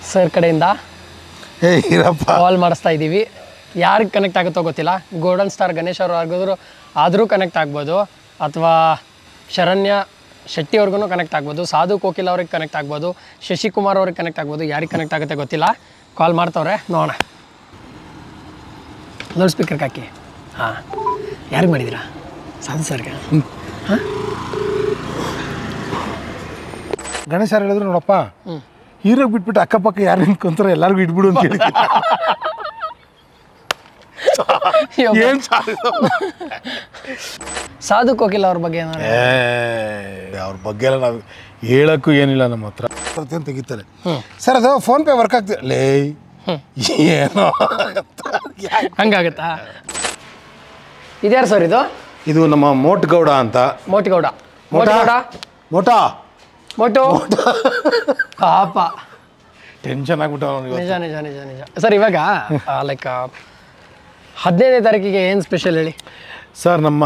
Sir ಕಡೆಯಿಂದ ಕಾಲ್ ಮಾಡಿಸ್ತಾ ಇದ್ದೀವಿ. ಯಾರಿಗೆ ಕನೆಕ್ಟ್ ಆಗುತ್ತೋ ಗೊತ್ತಿಲ್ಲ. ಗೋಲ್ಡನ್ ಸ್ಟಾರ್ ಗಣೇಶ್ ಅವರು ಆದರೂ ಕನೆಕ್ಟ್ ಆಗ್ಬೋದು, ಅಥವಾ ಶರಣ್ಯ ಶೆಟ್ಟಿ ಅವ್ರಿಗೂ ಕನೆಕ್ಟ್ ಆಗ್ಬೋದು, ಸಾಧು ಕೋಕಿಲ್ ಅವ್ರಿಗೆ ಕನೆಕ್ಟ್ ಆಗ್ಬೋದು, ಶಶಿಕುಮಾರ್ ಅವ್ರಿಗೆ ಕನೆಕ್ಟ್ ಆಗ್ಬೋದು. ಯಾರಿಗೆ ಕನೆಕ್ಟ್ ಆಗುತ್ತೆ ಗೊತ್ತಿಲ್ಲ. ಕಾಲ್ ಮಾಡ್ತವ್ರೆ, ನೋಡೋಣ. ಲೌಡ್ ಸ್ಪೀಕರ್ಗೆ ಹಾಕಿ. ಹಾಂ, ಯಾರಿಗೆ ಮಾಡಿದ್ದೀರಾ? ಸಾಧು ಸರ್ಗೆ. ಹಾಂ, ಗಣೇಶ್ ಸರ್ ಹೇಳಿದ್ರು, ನೋಡಪ್ಪ ಹೀರೋಗೆ ಬಿಟ್ಬಿಟ್ಟು ಅಕ್ಕಪಕ್ಕ ಯಾರು ನಿಂತ್ಕೊಂತಾರೆ ಎಲ್ಲರಿಗೂ ಇಟ್ಬಿಡು ಅಂತ ಹೇಳಿ. ಏನ್ ಸಾಧು ಕೋಕಿಲ್ ಅವ್ರ ಬಗ್ಗೆ ಅವ್ರ ಬಗ್ಗೆ ಎಲ್ಲ ನಾವು ಹೇಳಕ್ಕೂ ಏನಿಲ್ಲ ನಮ್ಮ ಹತ್ರ ಅಂತ ತೆಗಿತಾರೆ. ಸರ್ ಅದು ಫೋನ್ ಪೇ ವರ್ಕ್ ಆಗ್ತದೆ ಲೇ ಏನೋ ಹಂಗಾಗತ್ತಾ? ಇದ್ಯಾರು ಸರ್ ಇದು? ಇದು ನಮ್ಮ ಮೋಟ್ಗೌಡ ಅಂತ. ಮೋಟಿಗೌಡ ಮೋಟಾ ಮೋಟು ಪಾಪ ಟೆನ್ಷನ್ ಆಗ್ಬಿಟ್ಟು. ನಿಜ ನಿಜ ನಿಜ ನಿಜ. ಸರ್ ಇವಾಗ ಲೈಕ್ 15ನೇ ತಾರೀಕಿಗೆ ಏನು ಸ್ಪೆಷಲ್ ಹೇಳಿ ಸರ್? ನಮ್ಮ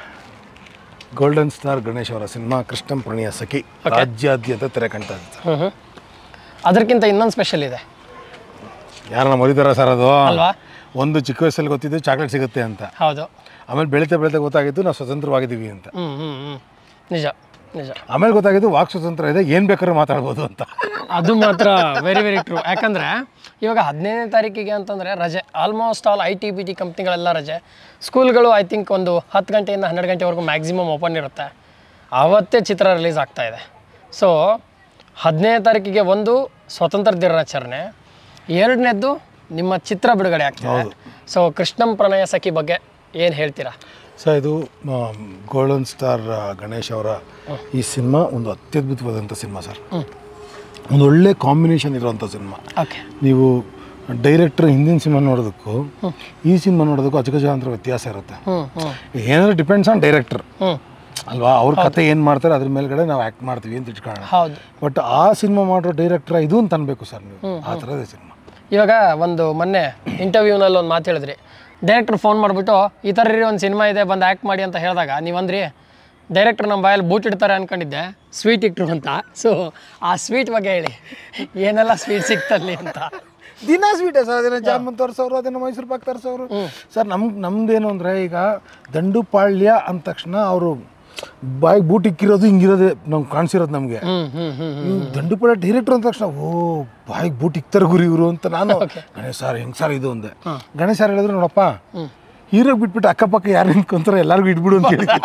ಗೋಲ್ಡನ್ ಸ್ಟಾರ್ ಗಣೇಶ್ ಅವರ ಸಿನಿಮಾ ಕೃಷ್ಣಂ ಪ್ರಣಯ ಸಖಿ ರಾಜ್ಯಾದ್ಯಂತ ತೆರೆ ಕಾಣ್ತಾ ಇದೆ. ಅದಕ್ಕಿಂತ ಇನ್ನೊಂದು ಸ್ಪೆಷಲ್ ಇದೆ. ಯಾರನ್ನ ಮರಿದಾರ ಸರ್ ಅದು? ಅಲ್ವಾ? ಒಂದು ಚಿಕ್ಕ ವಯಸ್ಸಲ್ಲಿ ಗೊತ್ತಿದ್ದು ಚಾಕ್ಲೇಟ್ ಸಿಗುತ್ತೆ ಅಂತ. ಹೌದು. ಆಮೇಲೆ ಬೆಳೀತಾ ಗೊತ್ತಾಗಿದ್ದು ನಾವು ಸ್ವತಂತ್ರವಾಗಿದ್ದೀವಿ ಅಂತ. ನಿಜ ನಿಜ. ಆಮೇಲೆ ಗೊತ್ತಾಗಿದ್ದು ವಾಕ್ ಸ್ವತಂತ್ರ ಇದೆ, ಏನು ಬೇಕಾದ್ರೂ ಮಾತಾಡ್ಬೋದು ಅಂತ. ಅದು ಮಾತ್ರ ವೆರಿ ವೆರಿ ಟ್ರೂ. ಯಾಕಂದರೆ ಇವಾಗ 15ನೇ ತಾರೀಕಿಗೆ ಅಂತಂದರೆ ರಜೆ. ಆಲ್ಮೋಸ್ಟ್ ಆಲ್ IT-BT ಕಂಪ್ನಿಗಳೆಲ್ಲ ರಜೆ. ಸ್ಕೂಲ್ಗಳು ಐ ಥಿಂಕ್ ಒಂದು 10 ಗಂಟೆಯಿಂದ 12 ಗಂಟೆವರೆಗೂ ಮ್ಯಾಕ್ಸಿಮಮ್ ಓಪನ್ ಇರುತ್ತೆ. ಆವತ್ತೇ ಚಿತ್ರ ರಿಲೀಸ್ ಆಗ್ತಾಯಿದೆ. ಸೊ 15ನೇ ತಾರೀಕಿಗೆ ಒಂದು ಸ್ವತಂತ್ರ ದಿನಾಚರಣೆ, 2ನೇದ್ದು ನಿಮ್ಮ ಚಿತ್ರ ಬಿಡುಗಡೆ ಆಗ್ತದೆ. ಸೊ ಕೃಷ್ಣಂ ಪ್ರಣಯ ಸಖಿ ಬಗ್ಗೆ ಏನು ಹೇಳ್ತೀರಾ ಸರ್? ಇದು ಗೋಲ್ಡನ್ ಸ್ಟಾರ್ ಗಣೇಶ್ ಅವರ ಈ ಸಿನಿಮಾ ಒಂದು ಅತ್ಯದ್ಭುತವಾದಂಥ ಸಿನಿಮಾ ಸರ್. ಒಂದು ಒಳ್ಳೆ ಕಾಂಬಿನೇಷನ್ ಇರುವಂಥ ಸಿನಿಮಾ. ನೀವು ಡೈರೆಕ್ಟರ್ ಹಿಂದಿನ ಸಿನಿಮಾ ನೋಡೋದಕ್ಕೂ ಈ ಸಿನಿಮಾ ನೋಡೋದಕ್ಕೂ ಅಜಗಜಾಂತರ ವ್ಯತ್ಯಾಸ ಇರುತ್ತೆ. ಏನಾದರೂ ಡಿಪೆಂಡ್ಸ್ ಆನ್ ಡೈರೆಕ್ಟರ್ ಅಲ್ವಾ? ಅವ್ರ ಕತೆ ಏನು ಮಾಡ್ತಾರೆ ಅದ್ರ ಮೇಲ್ಗಡೆ ನಾವು ಆ್ಯಕ್ಟ್ ಮಾಡ್ತೀವಿ ಅಂತ ಇಟ್ಕೊಳ್ಳೋಣ. ಬಟ್ ಆ ಸಿನಿಮಾ ಮಾಡೋ ಡೈರೆಕ್ಟರ್ ಇದು ಅಂತ ಅನ್ಬೇಕು ಸರ್ ನೀವು. ಆ ಥರದೇ ಸಿನಿಮಾ. ಇವಾಗ ಒಂದು ಮೊನ್ನೆ ಇಂಟರ್ವ್ಯೂನಲ್ಲಿ ಒಂದು ಮಾತು ಹೇಳಿದ್ರಿ. ಡೈರೆಕ್ಟ್ರ್ ಫೋನ್ ಮಾಡಿಬಿಟ್ಟು ಈ ಥರ ಒಂದು ಸಿನಿಮಾ ಇದೆ, ಬಂದು ಆ್ಯಕ್ಟ್ ಮಾಡಿ ಅಂತ ಹೇಳಿದಾಗ ನೀವಂದ್ರಿ ಡೈರೆಕ್ಟ್ರ್ ನಮ್ಮ ಬಾಯಲ್ಲಿ ಬೂಟ್ ಇಡ್ತಾರೆ ಅಂದ್ಕೊಂಡಿದ್ದೆ, ಸ್ವೀಟ್ ಇಟ್ಟರು ಅಂತ. ಸೊ ಆ ಸ್ವೀಟ್ ಬಗ್ಗೆ ಹೇಳಿ, ಏನೆಲ್ಲ ಸ್ವೀಟ್ ಸಿಗ್ತಲ್ಲಿ ಅಂತ. ದಿನ ಸ್ವೀಟೇ ಸರ್. ಅದನ್ನು ಜಾಮೂನ್ ತರಿಸೋರು, ಅದನ್ನು ಮೈಸೂರು ಪಾಕ್ ತರಿಸೋರು ಸರ್. ನಮ್ದೇನು ಅಂದರೆ ಈಗ ದಂಡುಪಾಳ್ಯ ಅಂದ ತಕ್ಷಣ ಅವರು ಬಾಯಿಗೆ ಬೂಟ್ ಇಕ್ಕಿರೋದು ಹಿಂಗಿರೋದೇ ನಮ್ಗೆ ಕಾಣಿಸಿರೋದು ನಮಗೆ. ದಂಡುಪಾಳ್ಯ ಡೈರೆಕ್ಟ್ರು ಅಂದ ತಕ್ಷಣ ಓ ಬಾಯಿಗೆ ಬೂಟ್ ಇಕ್ತಾರೆ ಗುರಿ ಇವರು ಅಂತ ನಾನು ಗಣೇಶ್ ಸರ್ ಹೆಂಗೆ ಸರ್ ಇದು ಒಂದೇ. ಗಣೇಶ್ ಸರ್ ಹೇಳಿದ್ರು, ನೋಡಪ್ಪ ಹೀರೋಗೆ ಬಿಟ್ಬಿಟ್ಟು ಅಕ್ಕಪಕ್ಕ ಯಾರು ನಿಂತ್ಕೊಂತಾರೆ ಎಲ್ಲರಿಗೂ ಇಟ್ಬಿಡು ಅಂತ ಹೇಳಿ.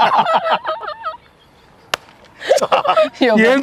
ಏನ್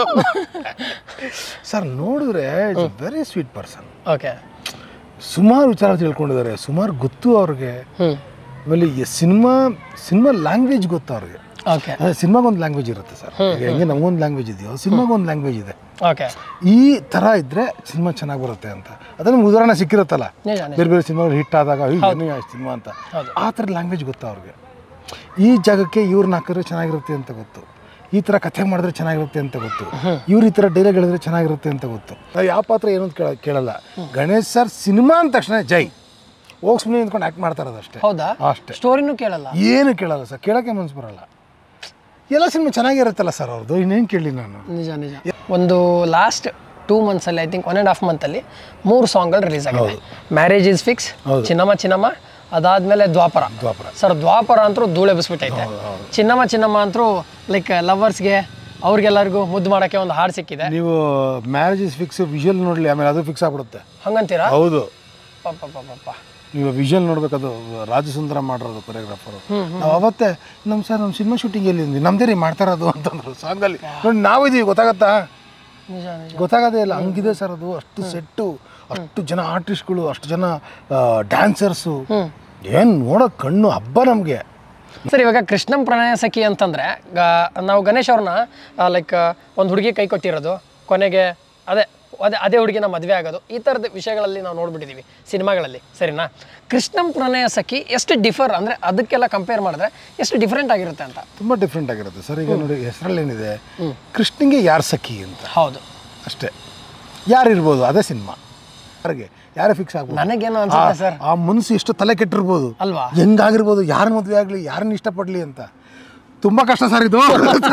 ಸರ್ ನೋಡಿದ್ರೆ it's very sweet person. Okay, ಸುಮಾರು ವಿಚಾರ ತಿಳ್ಕೊಂಡಿದ್ದಾರೆ, ಸುಮಾರು ಗೊತ್ತು ಅವ್ರಿಗೆ. ಆಮೇಲೆ ಸಿನಿಮಾ ಲ್ಯಾಂಗ್ವೇಜ್ ಗೊತ್ತು ಅವ್ರಿಗೆ. ಸಿನಿಮಾಗೊಂದು ಲ್ಯಾಂಗ್ವೇಜ್ ಇರುತ್ತೆ ಸರ್. ಹೆಂಗೆ ನಮಗೊಂದು ಲ್ಯಾಂಗ್ವೇಜ್ ಇದೆಯೋ ಸಿನಿಮಾಗೊಂದು ಲ್ಯಾಂಗ್ವೇಜ್ ಇದೆ. ಈ ಥರ ಇದ್ರೆ ಸಿನಿಮಾ ಚೆನ್ನಾಗಿ ಬರುತ್ತೆ ಅಂತ. ಅದನ್ನು ಉದಾಹರಣೆ ಸಿಕ್ಕಿರುತ್ತಲ್ಲ, ಬೇರೆ ಬೇರೆ ಸಿನಿಮಾಗಳು ಹಿಟ್ ಆದಾಗ ಸಿನಿಮಾ ಅಂತ. ಆ ಥರ ಲ್ಯಾಂಗ್ವೇಜ್ ಗೊತ್ತು ಅವ್ರಿಗೆ. ಈ ಜಾಗಕ್ಕೆ ಇವ್ರನ್ನ ಹಾಕಿದ್ರೆ ಚೆನ್ನಾಗಿರುತ್ತೆ ಅಂತ ಗೊತ್ತು, ಈ ಥರ ಕಥೆ ಮಾಡಿದ್ರೆ ಚೆನ್ನಾಗಿರುತ್ತೆ ಅಂತ ಗೊತ್ತು, ಇವ್ರು ಈ ಥರ ಡೈಲಾಗ್ ಹೇಳಿದ್ರೆ ಚೆನ್ನಾಗಿರುತ್ತೆ ಅಂತ ಗೊತ್ತು. ನಾವು ಯಾವ ಪಾತ್ರ ಏನು ಅಂತ ಕೇಳಲ್ಲ. ಗಣೇಶ್ ಸರ್ ಸಿನಿಮಾ ಅಂದ ತಕ್ಷಣ ಜೈ ಹೋಗಿ ಸುಮ್ಮನೆ ನಿಂತ್ಕೊಂಡು ಆ್ಯಕ್ಟ್ ಮಾಡ್ತಾ ಇರೋದು ಅಷ್ಟೇ. ಹೌದಾ? ಅಷ್ಟೇ, ಸ್ಟೋರಿನೂ ಕೇಳಲ್ಲ, ಏನು ಕೇಳಲ್ಲ ಸರ್. ಕೇಳೋಕ್ಕೆ ಮನಸ್ಸು ಬರಲ್ಲ. ಎಲ್ಲ ಸಿನಿಮಾ ಚೆನ್ನಾಗಿರುತ್ತಲ್ಲ ಸರ್ ಅವ್ರದ್ದು, ಇನ್ನೇನು ಕೇಳಿ ನಾನು. ನಿಜ ನಿಜ. ಒಂದು ಲಾಸ್ಟ್ 2 ಮಂತ್ಸಲ್ಲಿ ಐ ಥಿಂಕ್ 1.5 ಮಂತಲ್ಲಿ 3 ಸಾಂಗ್ಗಳು ರಿಲೀಸ್ ಆಗಿದೆ. ಮ್ಯಾರೇಜ್ ಈಸ್ ಫಿಕ್ಸ್, ಚಿನ್ನಮ್ಮ, ಅದಾದಮೇಲೆ ದ್ವಾಪರ. ಸರ್ ದ್ವಾಪರ ಅಂತೂ ಧೂಳೆಬ್ಬಿಸ್ಬಿಟ್ಟೈತೆ. ಚಿನ್ನಮ್ಮ ಅಂತೂ ಲೈಕ್ ಲವರ್ಸ್ಗೆ ಅವ್ರಿಗೆಲ್ಲರಿಗೂ ಮುದ್ದು ಮಾಡೋಕ್ಕೆ ಒಂದು ಹಾಡು ಸಿಕ್ಕಿದೆ. ನೀವು ಮ್ಯಾರೇಜ್ ಇಸ್ ಫಿಕ್ಸ್ ವಿಜುವಲ್ ನೋಡಲಿ, ಆಮೇಲೆ ಅದು ಫಿಕ್ಸ್ ಆಗ್ಬಿಡುತ್ತೆ. ಹಂಗಂತೀರಾ? ಹೌದು. ಪಾಪ ನೀವು ವಿಜುವಲ್ ನೋಡ್ಬೇಕದು. ರಾಜಸುಂದರ ಮಾಡಿರೋದು ಕೊರಿಯೋಗ್ರಾಫರು. ನಾವು ಅವತ್ತೇ ನಮ್ಮ ಸರ್ ನಮ್ಮ ಸಿನಿಮಾ ಶೂಟಿಂಗ್ ಎಲ್ಲಿ ನಮ್ಮದೇ ರೀ ಮಾಡ್ತಾರದು ಅಂತಂದ್ರು ಸಾಂಗಲ್ಲಿ. ನೋಡಿ ನಾವಿದೀವಿ ಗೊತ್ತಾಗತ್ತಾ? ಗೊತ್ತಾಗೋದೇ ಇಲ್ಲ, ಹಂಗಿದೆ ಸರ್ ಅದು. ಅಷ್ಟು ಸೆಟ್ಟು, ಅಷ್ಟು ಜನ ಆರ್ಟಿಸ್ಟ್ಗಳು, ಅಷ್ಟು ಜನ ಡ್ಯಾನ್ಸರ್ಸು, ಏನು ನೋಡೋಕೆ ಕಣ್ಣು ಹಬ್ಬ ನಮಗೆ. ಸರ್ ಇವಾಗ ಕೃಷ್ಣಂ ಪ್ರಣಯ ಸಖಿ ಅಂತಂದರೆ ನಾವು ಗಣೇಶ್ ಅವ್ರನ್ನ ಲೈಕ್ ಒಂದು ಹುಡುಗಿ ಕೈ ಕೊಟ್ಟಿರೋದು, ಕೊನೆಗೆ ಅದೇ ಹುಡುಗಿನ ಮದುವೆ ಆಗೋದು, ಈ ಥರದ ವಿಷಯಗಳಲ್ಲಿ ನಾವು ನೋಡ್ಬಿಟ್ಟಿದ್ದೀವಿ ಸಿನಿಮಾಗಳಲ್ಲಿ. ಸರಿನಾ? ಕೃಷ್ಣಂ ಪ್ರಣಯ ಸಖಿ ಎಷ್ಟು ಡಿಫರ್ ಅಂದರೆ ಅದಕ್ಕೆಲ್ಲ ಕಂಪೇರ್ ಮಾಡಿದ್ರೆ ಎಷ್ಟು ಡಿಫ್ರೆಂಟ್ ಆಗಿರುತ್ತೆ ಅಂತ? ತುಂಬ ಡಿಫ್ರೆಂಟ್ ಆಗಿರುತ್ತೆ ಸರ್. ಈಗ ನೋಡಿ ಹೆಸರಲ್ಲೇನಿದೆ, ಕೃಷ್ಣಂಗೆ ಯಾರು ಸಖಿ ಅಂತ. ಹೌದು, ಅಷ್ಟೇ. ಯಾರಿರ್ಬೋದು ಅದೇ ಸಿನಿಮಾ, ಯಾರಿಗೆ ಯಾರೇ ಫಿಕ್ಸ್ ಆಗ್ಬೋದು. ನನಗೇನು ಅನ್ಸುತ್ತೆ ಸರ್, ಆ ಮನಸ್ಸು ಎಷ್ಟು ತಲೆ ಕೆಟ್ಟಿರ್ಬೋದು ಅಲ್ವಾ, ಹೆಂಗಾಗಿರ್ಬೋದು, ಯಾರ ಮದುವೆ ಆಗಲಿ, ಯಾರನ್ನ ಇಷ್ಟಪಡಲಿ ಅಂತ. ತುಂಬ ಕಷ್ಟ ಸರ್ ಇದು.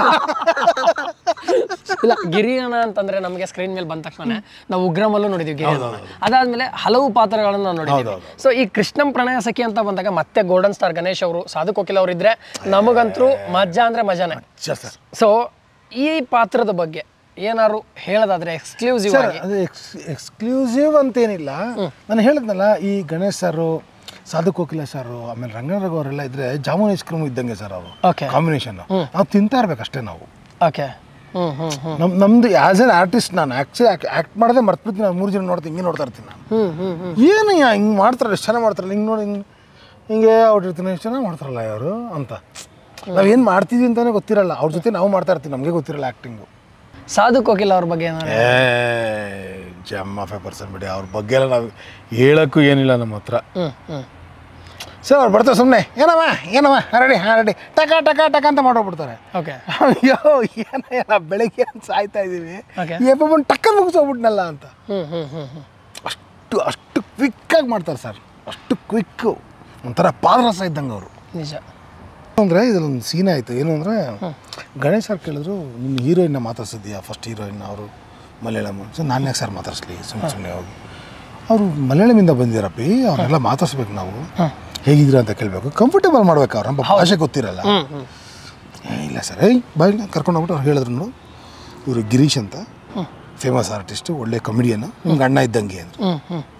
ಇಲ್ಲ, ಗಿರಿಯಣ್ಣ ಅಂತಂದ್ರೆ ನಮಗೆ ಸ್ಕ್ರೀನ್ ಮೇಲೆ ಬಂದ ತಕ್ಷಣ ನಾವು ಉಗ್ರಮಲ್ಲೂ ನೋಡಿದೀವಿ ಗಿರಿಯಣ್ಣ. ಅದಾದ್ಮೇಲೆ ಹಲವು ಪಾತ್ರಗಳನ್ನು ನಾವು ನೋಡಿದ್ದೀವಿ. ಸೊ ಈ ಕೃಷ್ಣಂ ಪ್ರಣಯ ಸಖಿ ಅಂತ ಬಂದಾಗ ಮತ್ತೆ ಗೋಲ್ಡನ್ ಸ್ಟಾರ್ ಗಣೇಶ್ ಅವರು, ಸಾಧು ಕೋಕಿಲ್ ಅವರು ಇದ್ರೆ ನಮಗಂತೂ ಮಜಾ ಅಂದ್ರೆ ಮಜಾನೇ. ಸೊ ಈ ಪಾತ್ರದ ಬಗ್ಗೆ ಏನಾದ್ರು ಹೇಳೋದಾದ್ರೆ ಎಕ್ಸ್ಕ್ಲೂಸಿವ್ ಆಗಿ. ಅದು ಎಕ್ಸ್ಕ್ಲೂಸಿವ್ ಅಂತೇನಿಲ್ಲ, ನಾನು ಹೇಳಿದ್ನಲ್ಲ, ಈ ಗಣೇಶ್ ಸರು, ಸಾಧು ಕೋಕಿಲ ಸರು, ಆಮೇಲೆ ರಂಗನಾಥ್ ಅವರೆಲ್ಲ ಇದ್ರೆ ಜಾಮೂನ್ ಐಸ್ ಕ್ರೀಮ್ ಇದ್ದಂಗೆ ಸರ್ ಅವರು ಕಾಂಬಿನೇಷನ್. ನಾವು ತಿಂತಾ ಇರ್ಬೇಕಷ್ಟೇ ನಾವು. ಓಕೆ. ನಮ್ದು ಆಸ್ ಎನ್ ಆರ್ಟಿಸ್ಟ್ ನಾನು ಆಕ್ಚುಲಿ ಆಕ್ಟ್ ಮಾಡದೆ ಮರ್ತ್ಬಿಡ್ತೀನಿ. ನಾನು 3 ಜನ ನೋಡ್ತೀನಿ, ಹಿಂಗೆ ನೋಡ್ತಾ ಇರ್ತೀನಿ ನಾನು. ಏನು ಹಿಂಗೆ ಮಾಡ್ತಾರಲ್ಲ, ಎಷ್ಟು ಚೆನ್ನಾಗಿ ಮಾಡ್ತಾರಲ್ಲ, ಹಿಂಗೆ ನೋಡಿ ಹಿಂಗೆ ಹೊಟ್ಟಿರ್ತೀನಿ, ಎಷ್ಟು ಚೆನ್ನಾಗಿ ಮಾಡ್ತಾರಲ್ಲ ಯಾರು ಅಂತ. ನಾವೇನು ಮಾಡ್ತಿದ್ವಿ ಅಂತಲೇ ಗೊತ್ತಿರಲ್ಲ, ಅವ್ರ ಜೊತೆ ನಾವು ಮಾಡ್ತಾ ಇರ್ತೀವಿ, ನಮಗೆ ಗೊತ್ತಿರಲ್ಲ ಆ್ಯಕ್ಟಿಂಗು. ಸಾಧು ಕೋಕಿಲ್ ಅವ್ರ ಬಗ್ಗೆ ಜಮ್ಮ 5% ಬಿಡಿ, ಅವ್ರ ಬಗ್ಗೆ ಎಲ್ಲ ನಾವು ಹೇಳೋಕ್ಕೂ ಏನಿಲ್ಲ ನಮ್ಮ ಹತ್ರ. ಸರ್ ಅವ್ರು ಬರ್ತಾರೆ ಸುಮ್ಮನೆ, ಏನಮ್ಮ ರೆಡಿ ರೆಡಿ ಟಕ ಟಕ ಟಕ ಅಂತ ಮಾಡೋಗ್ಬಿಡ್ತಾರೆ. ಓಕೆ. ಅಯ್ಯೋ ಏನ ಬೆಳಗ್ಗೆ ಅಂತ ಸಾಯ್ತಾ ಇದ್ದೀವಿ, ಬಂದು ಟಕ್ಕ ಮುಗಿಸೋಗ್ಬಿಟ್ನಲ್ಲ ಅಂತ. ಅಷ್ಟು ಕ್ವಿಕ್ಕಾಗಿ ಮಾಡ್ತಾರೆ ಸರ್, ಅಷ್ಟು ಕ್ವಿಕ್ಕು, ಒಂಥರ ಪಾದರಸ ಇದ್ದಂಗೆ ಅವರು. ನಿಜ. ಅಂದರೆ ಇದರೊಂದು ಸೀನ್ ಆಯಿತು. ಏನು ಅಂದರೆ ಗಣೇಶ್ ಸರ್ ಕೇಳಿದ್ರು, ನಿಮ್ಮ ಹೀರೋಯಿನ್ನ ಮಾತಾಡ್ಸಿದ್ಯಾ, ಫಸ್ಟ್ ಹೀರೋಯಿನ್ ಅವರು ಮಲಯಾಳಮ್. ಸೊ ನಾನು ಯಾಕೆ ಸರ್ ಮಾತಾಡಿಸ್ಲಿ, ಸುಮ್ಮನೆ ಹೋಗಿ. ಅವರು ಮಲಯಾಳಮಿಂದ ಬಂದಿರಪ್ಪಿ, ಅವ್ರನ್ನೆಲ್ಲ ಮಾತಾಡ್ಸ್ಬೇಕು, ನಾವು ಹೇಗಿದ್ದೀರಾ ಅಂತ ಕೇಳಬೇಕು, ಕಂಫರ್ಟೇಬಲ್ ಮಾಡ್ಬೇಕು, ಅವ್ರು ನಮ್ಮ ಭಾಷೆ ಗೊತ್ತಿರಲ್ಲ. ಇಲ್ಲ ಸರ್, ಬಾಯ್ ಕರ್ಕೊಂಡು ಹೋಗ್ಬಿಟ್ಟು ಅವ್ರು ಹೇಳಿದ್ರು, ನೋಡು ಇವರು ಗಿರೀಶ್ ಅಂತ ಫೇಮಸ್ ಆರ್ಟಿಸ್ಟು, ಒಳ್ಳೆ ಕಾಮಿಡಿಯನು, ನಿಮ್ಗೆ ಅಣ್ಣ ಇದ್ದಂಗೆ ಅಂದರು.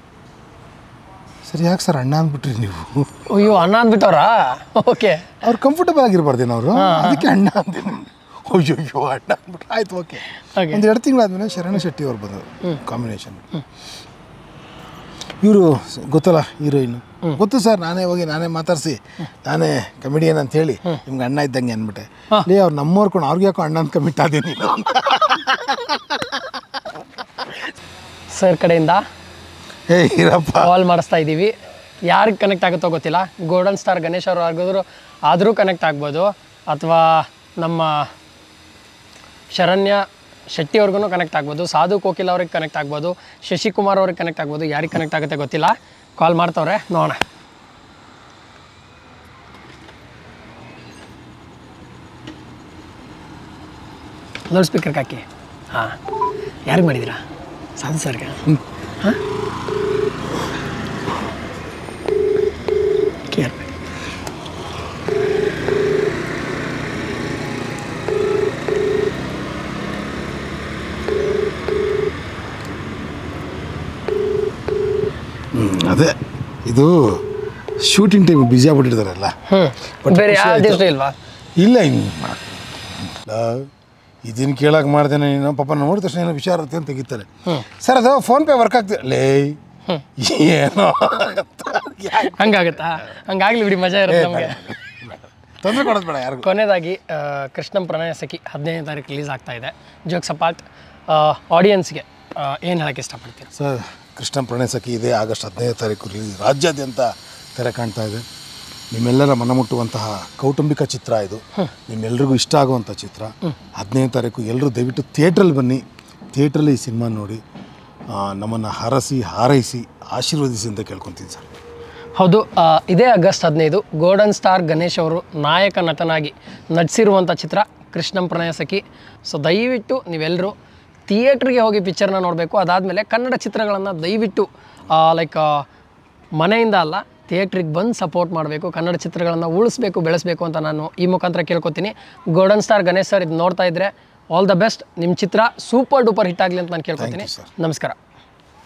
ಸರಿ, ಯಾಕೆ ಸರ್ ಅಣ್ಣ ಅಂದ್ಬಿಟ್ರಿ ನೀವು? ಅಯ್ಯೋ, ಅಣ್ಣ ಅಂದ್ಬಿಟ್ಟವ್ರಾ? ಓಕೆ. ಅವ್ರು ಕಂಫರ್ಟೇಬಲ್ ಆಗಿರ್ಬಾರ್ದೇನು ಅವರು, ಅದಕ್ಕೆ ಅಣ್ಣ ಅಂತೀನಿ. ಅಯ್ಯೋ ಅಣ್ಣ ಅಂದ್ಬಿಟ್ರು, ಆಯ್ತು ಓಕೆ. ಒಂದು 2 ತಿಂಗಳಾದ್ಮೇಲೆ ಶರಣ ಶೆಟ್ಟಿ ಅವ್ರು ಬಂದರು ಕಾಂಬಿನೇಷನ್. ಇವರು ಗೊತ್ತಲ್ಲ ಹೀರೋಯಿನ್, ಗೊತ್ತು ಸರ್, ನಾನೇ ಹೋಗಿ ನಾನೇ ಮಾತಾಡಿಸಿ ನಾನೇ ಕಮಿಡಿಯನ್ ಅಂತ ಹೇಳಿ ನಿಮ್ಗೆ ಅಣ್ಣ ಇದ್ದಂಗೆ ಅಂದ್ಬಿಟ್ಟೆ. ಲೇ ಅವ್ರು ನಮ್ಮವ್ರ್ಕೊಂಡು ಅವ್ರಿಗೆ ಯಾಕೋ ಅಣ್ಣ ಅಂತ ಕಮಿಟ್ ಆದೇನಿ ಸರ್ ಕಡೆಯಿಂದ ಇರಪ್ಪ ಕಾಲ್ ಮಾಡಿಸ್ತಾ ಇದ್ದೀವಿ. ಯಾರಿಗೆ ಕನೆಕ್ಟ್ ಆಗುತ್ತೋ ಗೊತ್ತಿಲ್ಲ, ಗೋಲ್ಡನ್ ಸ್ಟಾರ್ ಗಣೇಶ್ ಅವರು ಆದರೂ ಕನೆಕ್ಟ್ ಆಗ್ಬೋದು, ಅಥವಾ ನಮ್ಮ ಶರಣ್ಯ ಶೆಟ್ಟಿ ಅವ್ರಿಗೂ ಕನೆಕ್ಟ್ ಆಗ್ಬೋದು, ಸಾಧು ಕೋಕಿಲ್ ಅವ್ರಿಗೆ ಕನೆಕ್ಟ್ ಆಗ್ಬೋದು, ಶಶಿಕುಮಾರ್ ಅವ್ರಿಗೆ ಕನೆಕ್ಟ್ ಆಗ್ಬೋದು. ಯಾರಿಗೆ ಕನೆಕ್ಟ್ ಆಗುತ್ತೆ ಗೊತ್ತಿಲ್ಲ, ಕಾಲ್ ಮಾಡ್ತವ್ರೆ, ನೋಡೋಣ. ಲೌಡ್ ಸ್ಪೀಕರ್ಗೆ ಹಾಕಿ. ಹಾಂ, ಯಾರಿಗೆ ಮಾಡಿದ್ದೀರಾ? ಸಾಧು ಸರ್ಗೆ. ಹಾಂ, ಕೇರ್. ಅದೇ ಇದು ಶೂಟಿಂಗ್ ಟೈಮ್ ಬ್ಯುಸಿ ಆಗ್ಬಿಟ್ಟಿರ್ತಾರಲ್ಲ. ಬೇರೆ ಯಾವ್ದು ಇಲ್ವಾ? ಇಲ್ಲ, ಇದನ್ನು ಕೇಳಕ್ಕೆ ಮಾಡ್ದೇನೆ ನೀನು, ಪಾಪ ನೋಡಿದ ತಕ್ಷಣ ಏನೋ ವಿಚಾರ ಇರುತ್ತೆ ಅಂತ ತೆಗಿತಾರೆ. ಸರ್ ಅದು ಫೋನ್ಪೇ ವರ್ಕ್ ಆಗ್ತಿದೆ ಲೇ, ಏನೋ ಹಂಗಾಗತ್ತಾ? ಹಂಗಾಗ್ಲಿ ಬಿಡಿ, ಮಜಾ ಇರುತ್ತೆ ನಮಗೆ, ತೊಂದರೆ ಕೊಡೋದು ಬೇಡ ಯಾರು. ಕೊನೆಯದಾಗಿ ಕೃಷ್ಣಂ ಪ್ರಣಯ ಸಖಿ 15ನೇ ತಾರೀಕು ರಿಲೀಸ್ ಆಗ್ತಾ ಇದೆ. ಜೋಕ್ಸ್ ಅಪಾರ್ಟ್, ಆಡಿಯನ್ಸ್ಗೆ ಏನು ಹೇಳೋಕ್ಕೆ ಇಷ್ಟಪಡ್ತೀರಾ? ಸರ್, ಕೃಷ್ಣಂ ಪ್ರಣಯ ಸಖಿ ಇದೆ ಆಗಸ್ಟ್ 15ನೇ ತಾರೀಕು ರಿಲೀಸ್, ರಾಜ್ಯಾದ್ಯಂತ ತೆರೆ ಕಾಣ್ತಾ ಇದೆ. ನಿಮ್ಮೆಲ್ಲರ ಮನಮುಟ್ಟುವಂತಹ ಕೌಟುಂಬಿಕ ಚಿತ್ರ ಇದು, ನಿಮ್ಮೆಲ್ಲರಿಗೂ ಇಷ್ಟ ಆಗುವಂಥ ಚಿತ್ರ. 15ನೇ ತಾರೀಕು ಎಲ್ಲರೂ ದಯವಿಟ್ಟು ಥಿಯೇಟ್ರಲ್ಲಿ ಬನ್ನಿ, ಥಿಯೇಟ್ರಲ್ಲಿ ಈ ಸಿನಿಮಾ ನೋಡಿ ನಮ್ಮನ್ನು ಹರಸಿ ಹಾರೈಸಿ ಆಶೀರ್ವದಿಸಿ ಅಂತ ಕೇಳ್ಕೊತೀನಿ ಸರ್. ಹೌದು, ಇದೇ ಆಗಸ್ಟ್ 15 ಗೋಲ್ಡನ್ ಸ್ಟಾರ್ ಗಣೇಶ್ ಅವರು ನಾಯಕ ನಟನಾಗಿ ನಟಿಸಿರುವಂಥ ಚಿತ್ರ ಕೃಷ್ಣಂ ಪ್ರಣಯ ಸಖಿ. ಸೊ ದಯವಿಟ್ಟು ನೀವೆಲ್ಲರೂ ಥಿಯೇಟ್ರಿಗೆ ಹೋಗಿ ಪಿಕ್ಚರ್ನ ನೋಡಬೇಕು. ಅದಾದಮೇಲೆ ಕನ್ನಡ ಚಿತ್ರಗಳನ್ನು ದಯವಿಟ್ಟು ಲೈಕ್ ಮನೆಯಿಂದ ಅಲ್ಲ, ಥಿಯೇಟ್ರಿಗೆ ಬಂದು ಸಪೋರ್ಟ್ ಮಾಡಬೇಕು, ಕನ್ನಡ ಚಿತ್ರಗಳನ್ನು ಉಳಿಸ್ಬೇಕು, ಬೆಳೆಸಬೇಕು ಅಂತ ನಾನು ಈ ಮುಖಾಂತರ ಕೇಳ್ಕೊತೀನಿ. ಗೋಲ್ಡನ್ ಸ್ಟಾರ್ ಗಣೇಶ್ ಸರ್ ಇದು ನೋಡ್ತಾ ಇದ್ದರೆ ಆಲ್ ದ ಬೆಸ್ಟ್. ನಿಮ್ಮ ಚಿತ್ರ ಸೂಪರ್ ಡೂಪರ್ ಹಿಟ್ ಆಗಲಿ ಅಂತ ನಾನು ಕೇಳ್ಕೊತೀನಿ. ನಮಸ್ಕಾರ.